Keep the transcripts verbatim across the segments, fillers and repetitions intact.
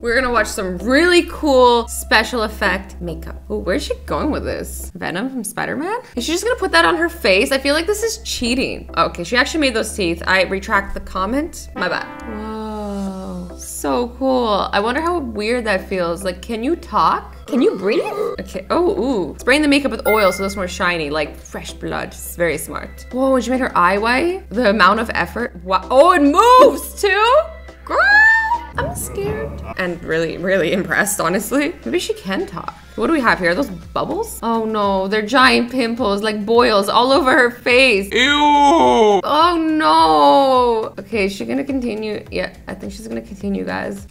We're gonna watch some really cool special effect makeup. Oh, where's she going with this? Venom from Spider-Man? Is she just gonna put that on her face? I feel like this is cheating. Okay, she actually made those teeth. I retract the comment. My bad. Whoa, so cool. I wonder how weird that feels. Like, can you talk? Can you breathe? Okay, oh, ooh. Spraying the makeup with oil so it's more shiny, like fresh blood. It's very smart. Whoa, she made her eye white? The amount of effort. Wow. Oh, it moves too? Girl! I'm scared. And really, really impressed, honestly. Maybe she can talk. What do we have here? Are those bubbles? Oh no, they're giant pimples, like boils all over her face. Ew! Oh no! Okay, is she gonna continue? Yeah, I think she's gonna continue, guys.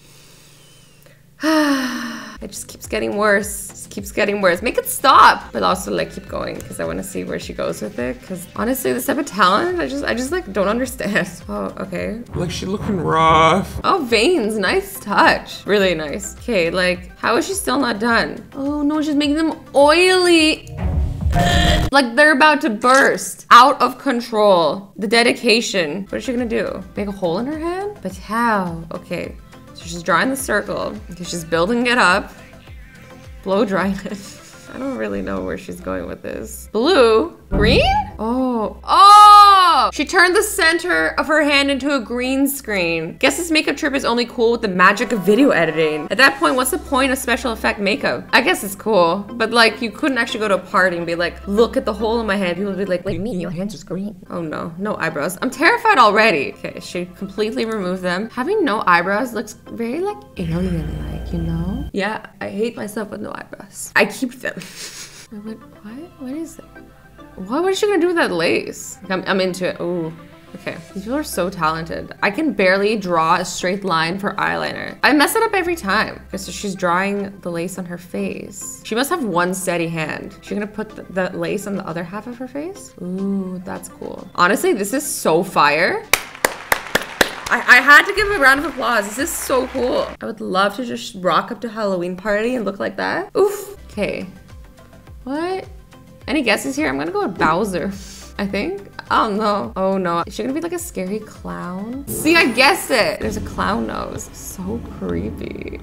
It just keeps getting worse. Just keeps getting worse. Make it stop, but also like keep going because I want to see where she goes with it. Because honestly, this type of talent, I just, I just like don't understand. Oh, okay. Like she's looking rough. Oh, veins, nice touch. Really nice. Okay, like how is she still not done? Oh no, she's making them oily. Like they're about to burst. Out of control. The dedication. What is she gonna do? Make a hole in her hand? But how? Okay. So she's drawing the circle. Okay, she's building it up. Blow drying it. I don't really know where she's going with this. Blue? Green? Oh. Oh! She turned the center of her hand into a green screen. Guess this makeup trip is only cool with the magic of video editing. At that point, what's the point of special effect makeup? I guess it's cool, but like you couldn't actually go to a party and be like, look at the hole in my hand. People would be like, wait, me, your hand's just green. Oh no, no eyebrows. I'm terrified already. Okay, she completely removed them. Having no eyebrows looks very like alien-like, you know? Yeah, I hate myself with no eyebrows. I keep them. What? What? What is it? What, what is she gonna do with that lace? I'm, I'm into it. Ooh. Okay. These people are so talented. I can barely draw a straight line for eyeliner. I mess it up every time. Okay, so she's drawing the lace on her face. She must have one steady hand. She's gonna put the, the lace on the other half of her face? Ooh, that's cool. Honestly, this is so fire. I, I had to give a round of applause. This is so cool. I would love to just rock up to a Halloween party and look like that. Oof. Okay. What? Any guesses here? I'm gonna go with Bowser, I think. I don't know. Oh no. Is she gonna be like a scary clown? See, I guessed it. There's a clown nose. So creepy.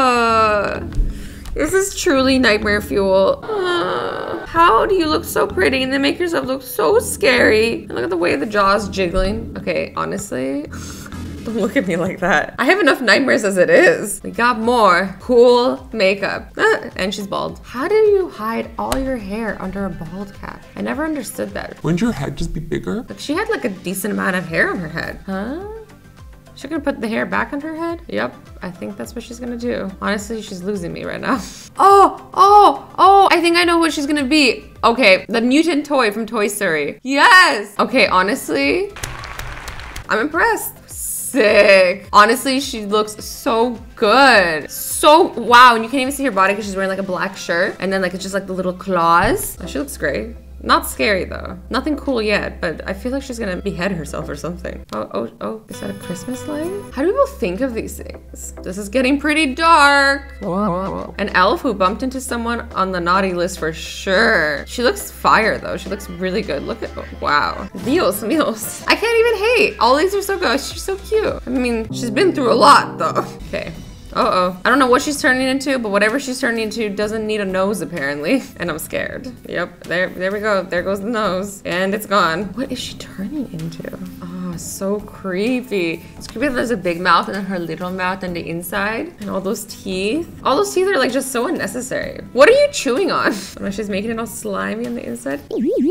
Oh, this is truly nightmare fuel. Uh, how do you look so pretty and then make yourself look so scary? And look at the way the jaw's jiggling. Okay, honestly. Don't look at me like that. I have enough nightmares as it is. We got more cool makeup. Ah, and she's bald. How do you hide all your hair under a bald cap? I never understood that. Wouldn't your head just be bigger? Like she had like a decent amount of hair on her head. Huh? She's gonna put the hair back on her head? Yep, I think that's what she's gonna do. Honestly, she's losing me right now. Oh, oh, oh, I think I know what she's gonna be. Okay, the mutant toy from Toy Story. Yes! Okay, honestly, I'm impressed. Sick. Honestly, she looks so good. So, wow, and you can't even see her body because she's wearing like a black shirt. And then like, it's just like the little claws. Oh, she looks great. Not scary though. Nothing cool yet, but I feel like she's gonna behead herself or something. Oh, oh, oh, is that a Christmas light? How do people think of these things? This is getting pretty dark. An elf who bumped into someone on the naughty list for sure. She looks fire though. She looks really good. Look at, oh, wow. Meals, meals. I can't even hate. All these are so good. She's so cute. I mean, she's been through a lot though. Okay. Uh-oh. I don't know what she's turning into, but whatever she's turning into doesn't need a nose apparently. And I'm scared. Yep, there there we go. There goes the nose. And it's gone. What is she turning into? Oh, so creepy. It's creepy that there's a big mouth and then her little mouth on the inside. And all those teeth. All those teeth are like just so unnecessary. What are you chewing on? Oh, she's making it all slimy on the inside.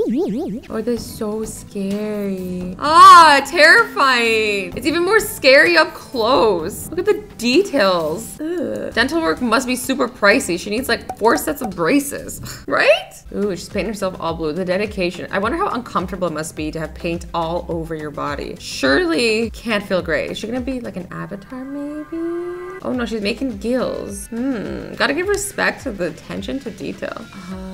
Oh, they're so scary. Ah, terrifying. It's even more scary up close. Look at the details. Ugh. Dental work must be super pricey. She needs like four sets of braces, right? Ooh, she's painting herself all blue. The dedication. I wonder how uncomfortable it must be to have paint all over your body. Surely can't feel great. Is she gonna be like an avatar maybe? Oh no, she's making gills. Hmm, gotta give respect to the attention to detail. Uh,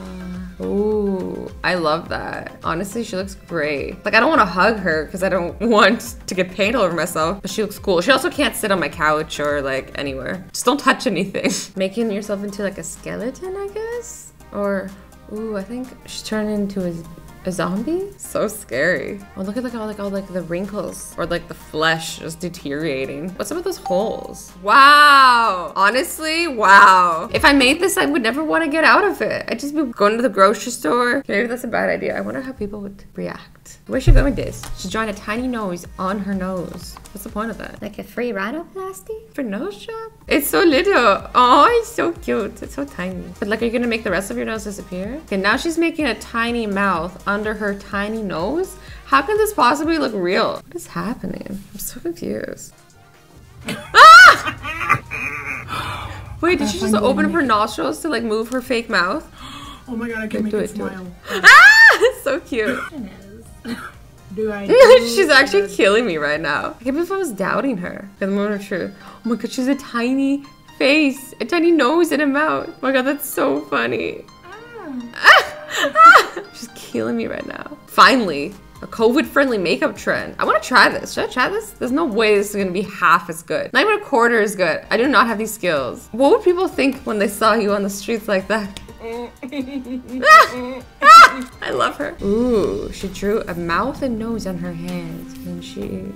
Ooh, I love that. Honestly, she looks great. Like, I don't want to hug her because I don't want to get paint all over myself, but she looks cool. She also can't sit on my couch or like anywhere. Just don't touch anything. Making yourself into like a skeleton, I guess? Or, ooh, I think she's turning into a A zombie? So scary. Oh, look at like all like all like the wrinkles or like the flesh just deteriorating. What's up with those holes? Wow. Honestly, wow. If I made this, I would never want to get out of it. I'd just be going to the grocery store. Maybe that's a bad idea. I wonder how people would react. Where's she going with this? She's drawing a tiny nose on her nose. What's the point of that? Like a free rhinoplasty? For nose job? It's so little. Oh, it's so cute. It's so tiny. But like, are you gonna make the rest of your nose disappear? Okay, now she's making a tiny mouth under her tiny nose. How can this possibly look real? What is happening? I'm so confused. Ah! Wait, did she just open up her nostrils to like move her fake mouth? Oh my god, I can make do it it, do it. smile. Ah! It's so cute. Do I do She's actually killing me right now. I can't believe I was doubting her. The moment of truth. Oh my god, she's a tiny face, a tiny nose and a mouth. Oh my god, that's so funny. Ah. She's killing me right now. Finally, a COVID-friendly makeup trend. I want to try this. Should I try this? There's no way this is going to be half as good. Not even a quarter as good. I do not have these skills. What would people think when they saw you on the streets like that? I love her. Ooh, she drew a mouth and nose on her hands. And she...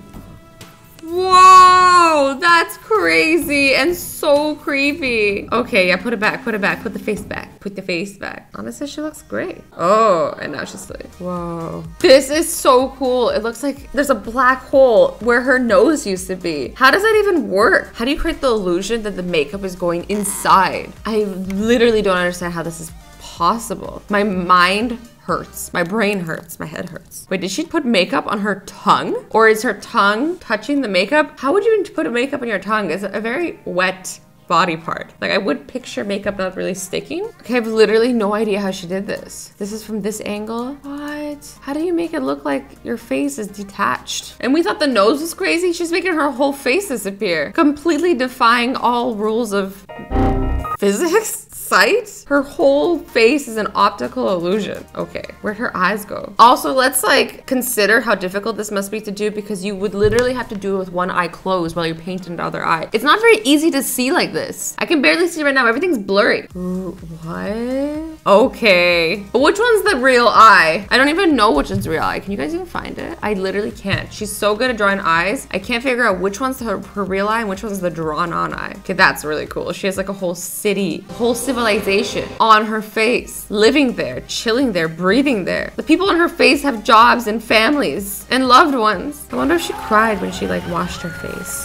Whoa, that's crazy and so creepy. Okay, yeah, put it back, put it back, put the face back, put the face back. Honestly, she looks great. Oh, and now she's like, whoa. This is so cool. It looks like there's a black hole where her nose used to be. How does that even work? How do you create the illusion that the makeup is going inside? I literally don't understand how this is possible. My mind hurts. My brain hurts. My head hurts. Wait, did she put makeup on her tongue? Or is her tongue touching the makeup? How would you put a makeup on your tongue? It's a very wet body part. Like, I would picture makeup not really sticking. Okay, I have literally no idea how she did this. This is from this angle. What? How do you make it look like your face is detached? And we thought the nose was crazy. She's making her whole face disappear. Completely defying all rules of physics? Sight? Her whole face is an optical illusion. Okay, where'd her eyes go? Also, let's like consider how difficult this must be to do because you would literally have to do it with one eye closed while you're painting the other eye. It's not very easy to see like this. I can barely see right now. Everything's blurry. Ooh, what? Okay. But which one's the real eye? I don't even know which one's the real eye. Can you guys even find it? I literally can't. She's so good at drawing eyes. I can't figure out which one's her, her real eye and which one's the drawn on eye. Okay, that's really cool. She has like a whole city, whole civilization on her face, living there, chilling there, breathing there. The people on her face have jobs and families and loved ones. I wonder if she cried when she like washed her face.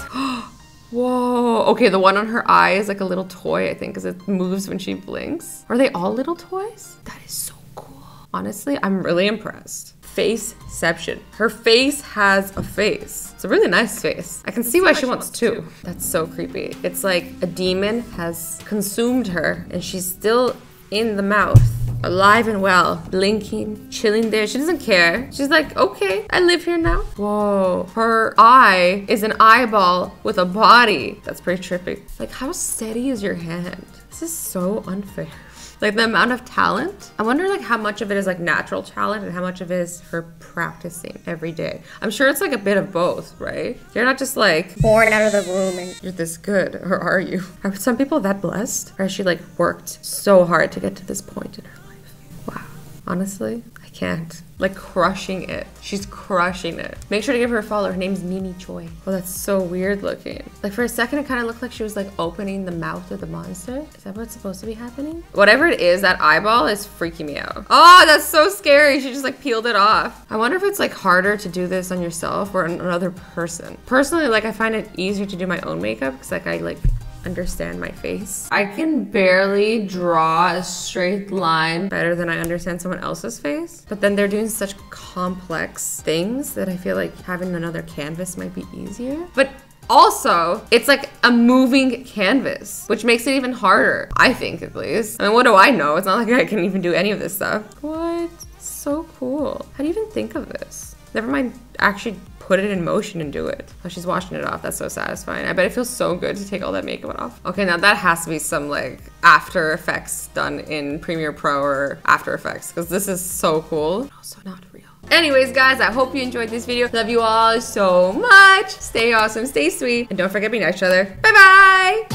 Whoa. Okay, the one on her eye is like a little toy, I think, because it moves when she blinks. Are they all little toys? That is so cool. Honestly, I'm really impressed. Faceception. Her face has a face. It's a really nice face. I can see why she wants two. That's so creepy. It's like a demon has consumed her and she's still in the mouth, alive and well, blinking, chilling there. She doesn't care. She's like, okay, I live here now. Whoa. Her eye is an eyeball with a body. That's pretty trippy. Like, how steady is your hand? This is so unfair. Like the amount of talent. I wonder like how much of it is like natural talent and how much of it is her practicing every day. I'm sure it's like a bit of both, right? You're not just like born out of the womb and you're this good, or are you? Are some people that blessed? Or has she like worked so hard to get to this point in her life? Wow. Honestly, I can't. Like crushing it. She's crushing it. Make sure to give her a follow. Her name's Mimi Choi. Oh, that's so weird looking. Like for a second, it kind of looked like she was like opening the mouth of the monster. Is that what's supposed to be happening? Whatever it is, that eyeball is freaking me out. Oh, that's so scary. She just like peeled it off. I wonder if it's like harder to do this on yourself or on another person. Personally, like I find it easier to do my own makeup because like I like understand my face. I can barely draw a straight line better than I understand someone else's face. But then they're doing such complex things that I feel like having another canvas might be easier. But also, it's like a moving canvas, which makes it even harder, I think at least. I mean, what do I know? It's not like I can even do any of this stuff. What? So cool. How do you even think of this? Never mind actually put it in motion and do it. Oh, she's washing it off. That's so satisfying. I bet it feels so good to take all that makeup off. Okay, now that has to be some like After Effects done in Premiere Pro or After Effects because this is so cool. Also not real. Anyways, guys, I hope you enjoyed this video. Love you all so much. Stay awesome, stay sweet, and don't forget to be nice to each other. Bye-bye.